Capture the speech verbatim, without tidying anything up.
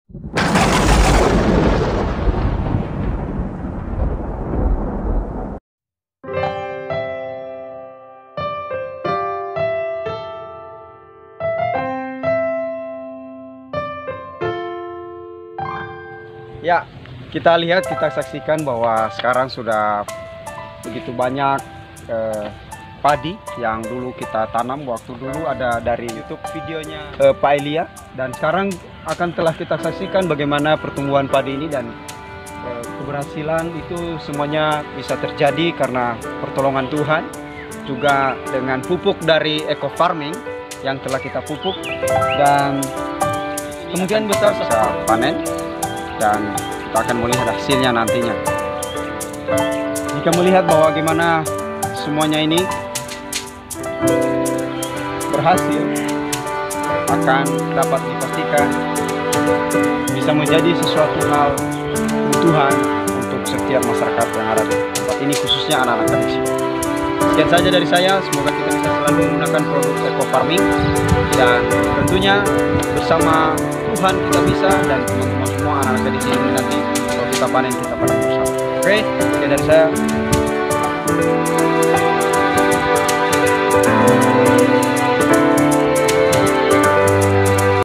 Ya, kita lihat, kita saksikan bahwa sekarang sudah begitu banyak eh, padi yang dulu kita tanam. Waktu dulu ada dari YouTube videonya eh, Pak Elia, dan sekarang akan telah kita saksikan bagaimana pertumbuhan padi ini, dan eh, keberhasilan itu semuanya bisa terjadi karena pertolongan Tuhan, juga dengan pupuk dari eco farming yang telah kita pupuk, dan kemungkinan besar bisa panen. Dan kita akan melihat hasilnya nantinya. Jika melihat bahwa bagaimana semuanya ini berhasil, akan dapat dipastikan bisa menjadi sesuatu hal kebutuhan untuk setiap masyarakat yang ada di tempat ini, khususnya anak-anak kecil. Sekian saja dari saya, semoga kita bisa selalu menggunakan produk eco farming, dan tentunya bersama Tuhan kita bisa, dan teman-teman semua anak-anak di sini nanti kalau kita panen, kita panen bersama. Oke, sekian dari saya.